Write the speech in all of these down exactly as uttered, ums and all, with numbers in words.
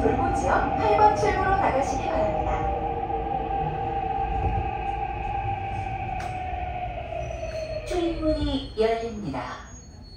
불꽃지역 팔 번 출구로 나가시기 바랍니다. 출입문이 열립니다.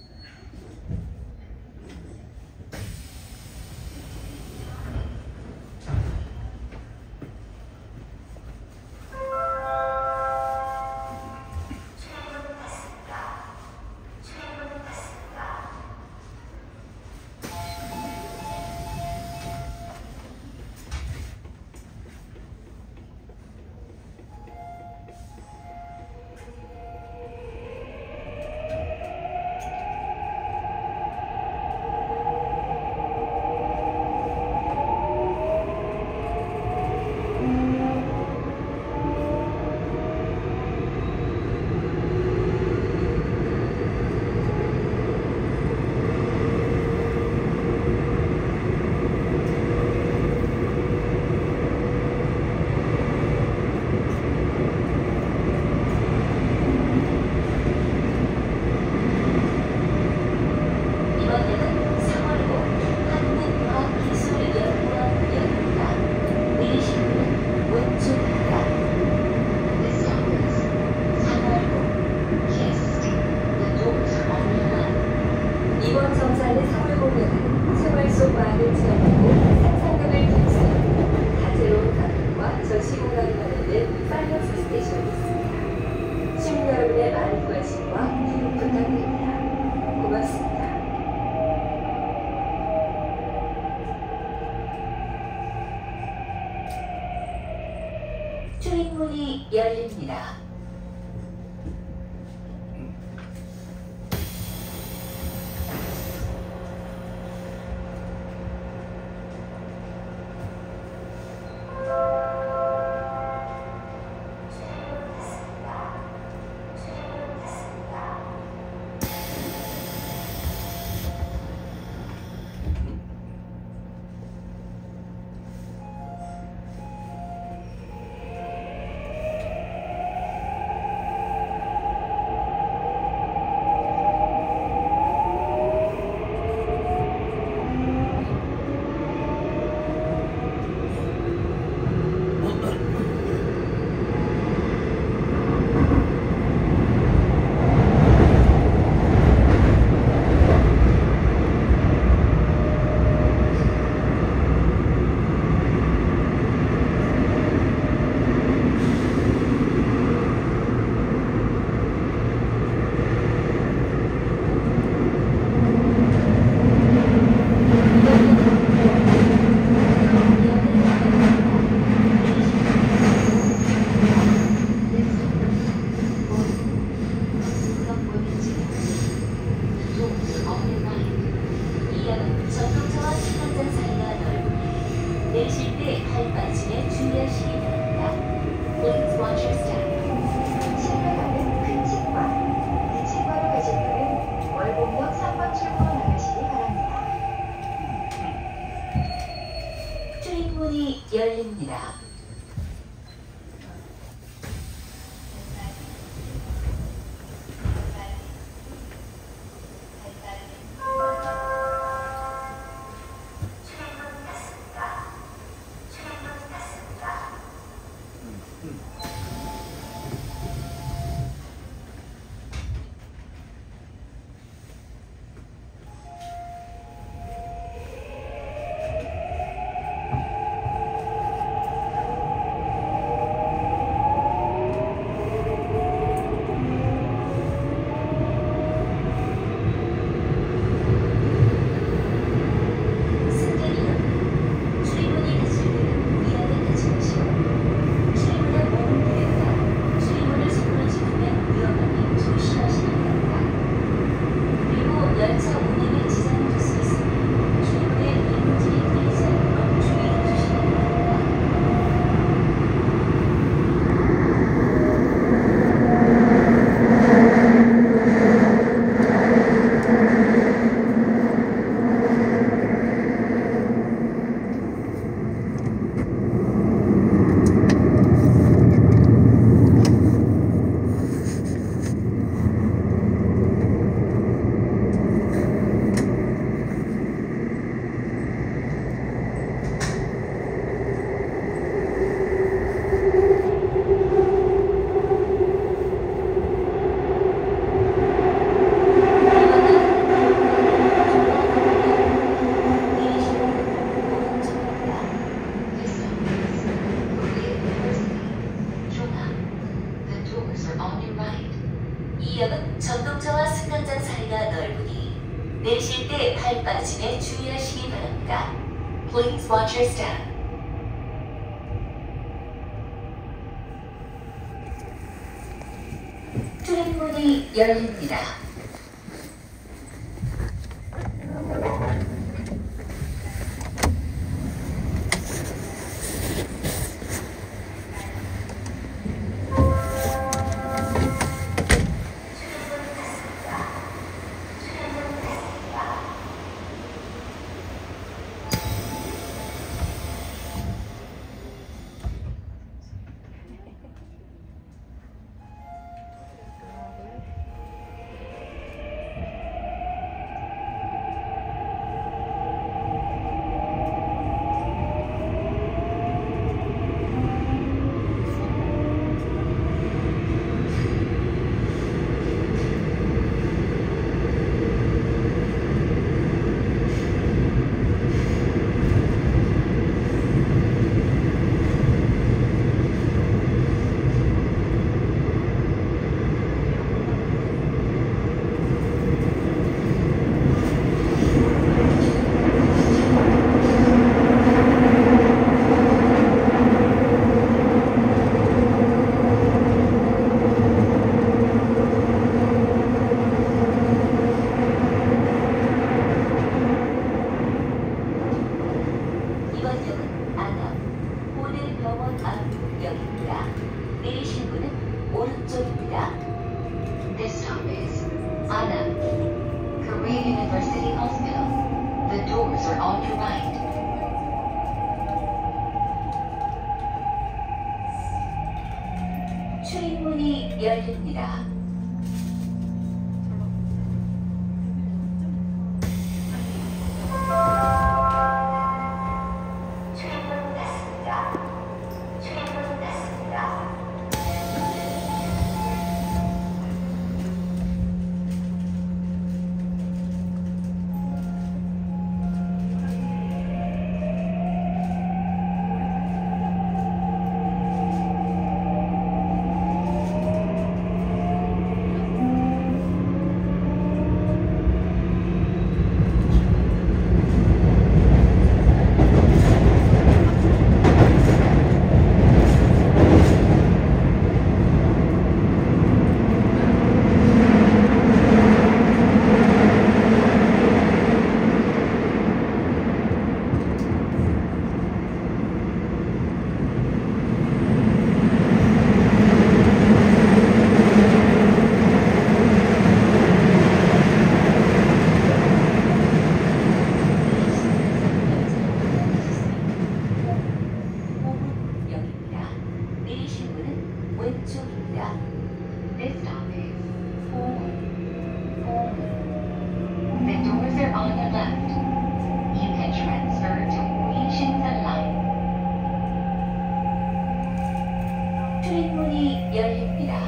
이번 정상의 삼월 공연은 생활 속 과학을 체험하고 상상력을 휩쓰는 다채로운 가격과 전시 공간이 마련된 사이언스 스테이션이 있습니다. 시민 여러분의 많은 관심과 기록 부탁드립니다. 고맙습니다. 출입문이 열립니다. 내리실 때 발 빠짐에 주의하시기 바랍니다. Please watch your step. 신뢰가는 근친과 근친과로 가실 분은 월곡역 삼 번 출구로 나가시기 바랍니다. 출입문이 열립니다. 열립니다. Please watch your step. 출입문이 열립니다. This stop is Anna, Korea University Hospital. The doors are on your right. 출입문이 열립니다. 출입문 닫습니다. 출입문 닫습니다. 왼쪽입니다. This stop is Home. Home. The doors are on your left. You can transfer to Korea Shinsan Line. 출입문이 열립니다.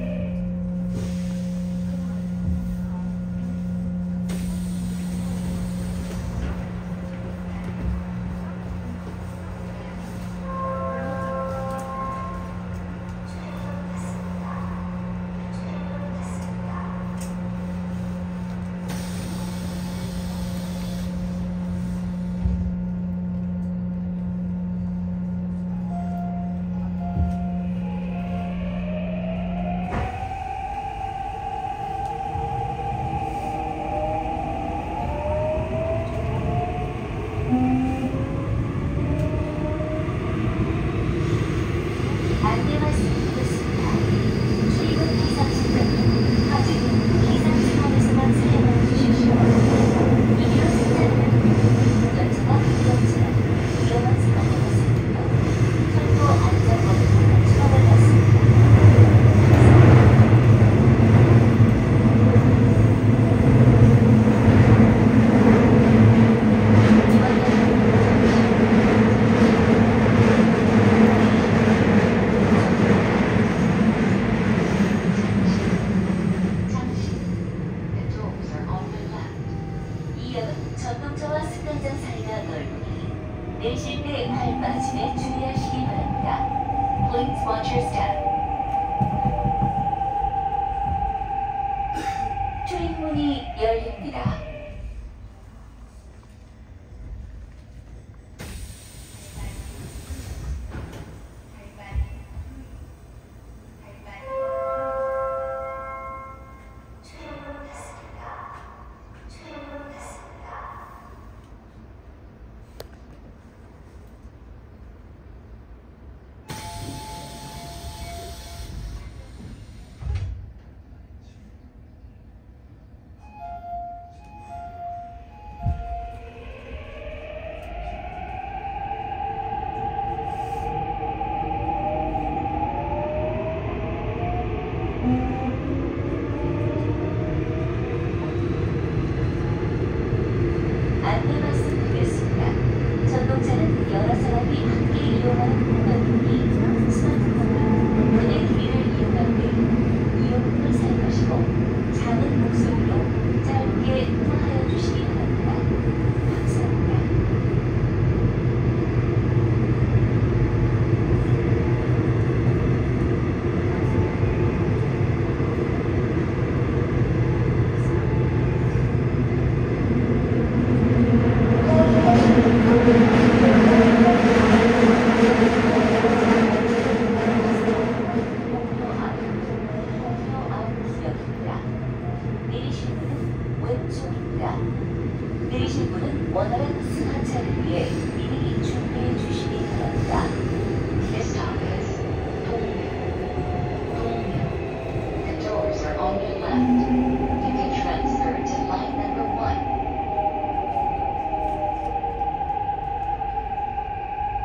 안내 말씀드리겠습니다. 출입문 비상시는 아직 비상시험에서만 사용해 주십시오. 이리로 승차는 열차가 부끄럽지만 위험한 상황이 없습니다. 철도 안전버튼을 추가를 받습니다. 전동차와 승강장 사이가 넓으니 내실 때 발 빠짐에 주의하시기 바랍니다. Please watch your step. 출입문이 열립니다.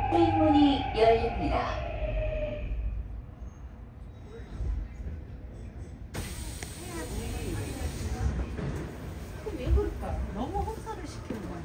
출입문이 열립니다. 왜 그럴까? 너무 흡사를 시키는 거야.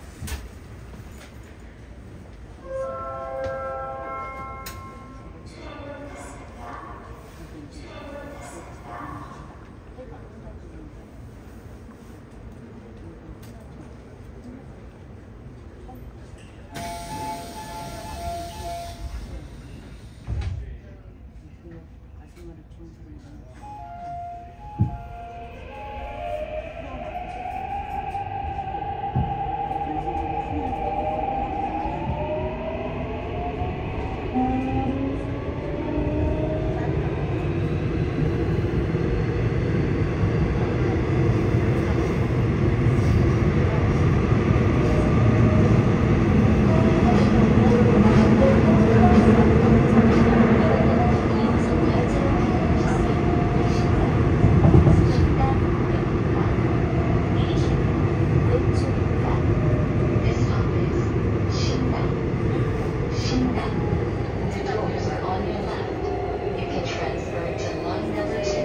This stop is Shindan. Shindan. The doors are on your left. You can transfer to line number two.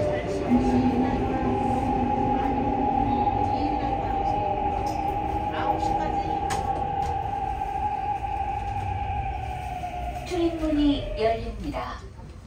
아홉 시까지. 출입문이 열립니다.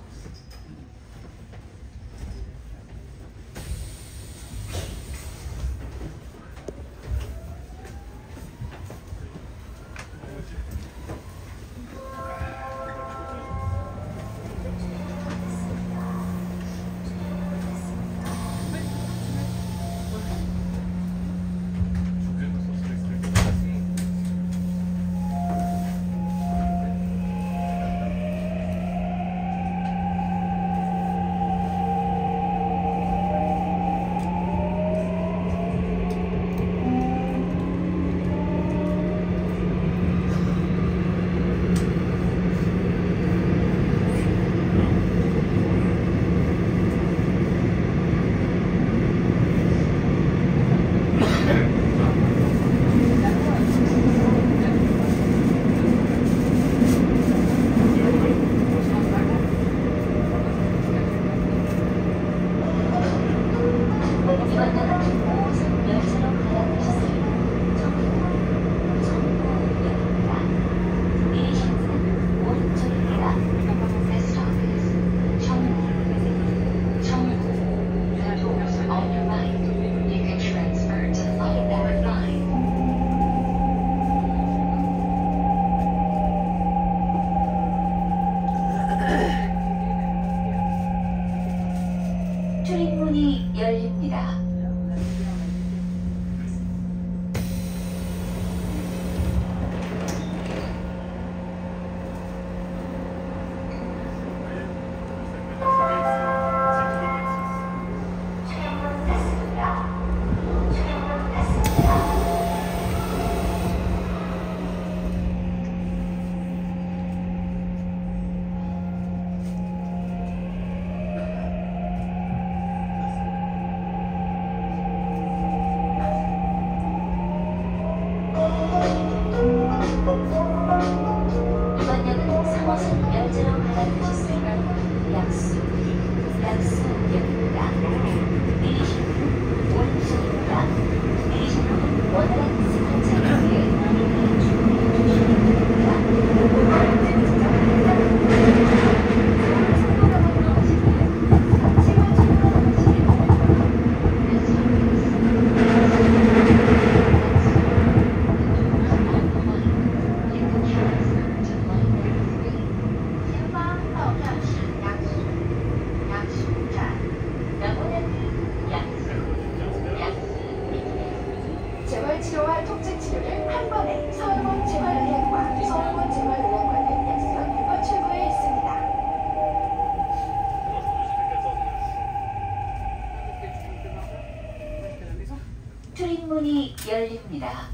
This stop is Cheongbu. Cheongbu. The doors are on your right. You can transfer to line number five. 출입문이 열립니다. 출근했습니다. 출근했습니다. 이번 역은 삼 호선 열차로 갈아타셨습니다. 약수, 약수역입니다. 내리실 분 오른쪽입니다. 내리실 분 원활한 승하차를 위해 미리 준비해 주시기 바랍니다. 재활치료와 통증치료를 한 번에 서울본 재활의학과 서울본 재활의학과는 약수역 육 번 출구에 있습니다. 출입문이 열립니다.